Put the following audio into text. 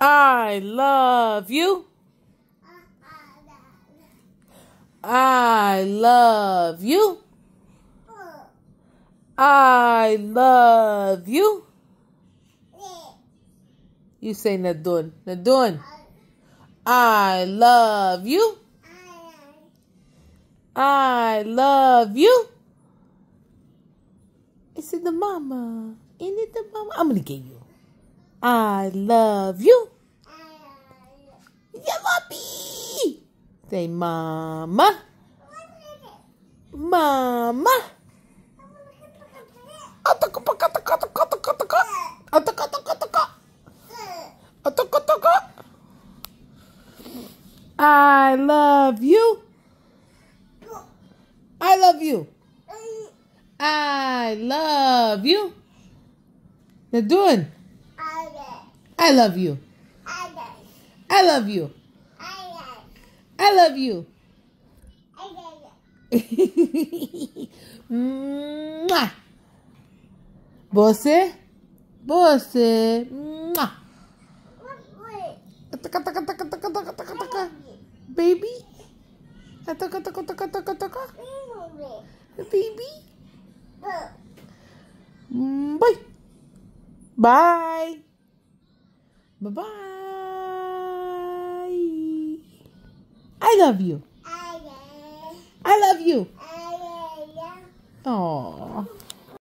I love you. I love you. I love you. You say Nadun. Nadun. I love you. I love you. Is it the mama? Is it the mama? I'm going to get you. I love you. Yamabi. Say mama. Mama. I love you. I love you. I love you. Nadun. I love you. I love you. I love you. Mwah. Você? Você? Mwah. Baby? Baby? Bye. Bye. Bye-bye. I love you. I love you. Aww.